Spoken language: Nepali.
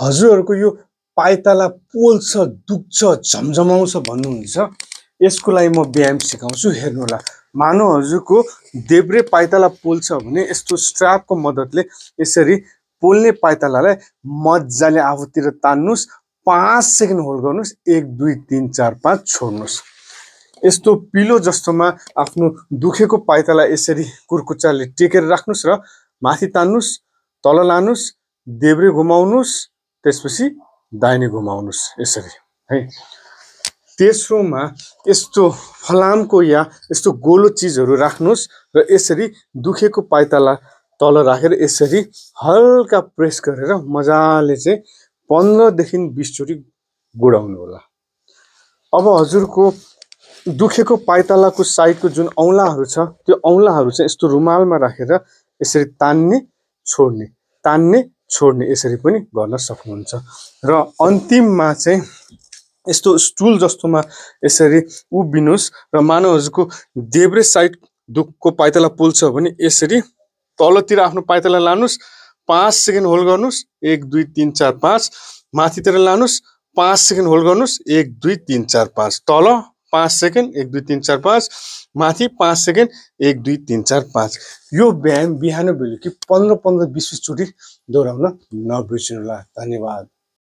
हजुरहरूको यो पाइताला पोल्छ दुख्छ झमझमाउँछ भन्नुहुन्छ यसको लागि म व्यायाम सिकाउँछु हेर्नु होला। मानव हजुरको देब्रे पाइताला पोल्छ भने यस्तो स्ट्र्यापको मद्दतले यसरी पोल्ने पाइतालालाई मजाले आफूतिर तान्नुस् 5 सेकेन्ड होल्ड गर्नुस् 1 2 3 4 5 छोड्नुस्। यस्तो पिलो जस्तोमा आफ्नो दुखेको पाइताला यसरी कुर्कुच्चाले टेकेर राख्नुस् र माथि तान्नुस् तल लानुस् देब्रे घुमाउनुस् त्यसपछि दाहिने घुमाउनुस् यसरी है। तेस्रोमा यस्तो फलामको या यस्तो गोलो चिजहरू राख्नुस् र यसरी दुखेको पाइताला तल राखेर यसरी हल्का प्रेस गरेर मजाले चाहिँ 15 देखि 20 चोटी गुडाउनु होला। अब हजुरको दुखेको पाइतालाको साइडको जुन औंलाहरू छ त्यो औंलाहरू चाहिँ यस्तो रुमालमा राखेर यसरी तान्ने छोड्ने यसरी पनि गर्न सक्नुहुन्छ। र अन्तिममा चाहिँ यस्तो स्टुल जस्तोमा यसरी उभिनुस् र मानव हजुरको देब्रे साइड दुखको पाइताला पोल्छ भने यसरी तलतिर आफ्नो पाइताला लानुस् 5 सेकेन्ड होल्ड गर्नुस् 1 2 3 4 5 माथितिर लानुस् 5 सेकेन्ड होल्ड गर्नुस् 1 2 3 4 5 तल 5 सेकेन्ड 1 2 3 4 5 माथि 5 सेकेन्ड 1 2 3 4 5। यो व्यायाम बिहान बेलुकी 15 15 20 20 चोटी दोहोऱ्याउन नबिर्सिनुहोला। धन्यवाद।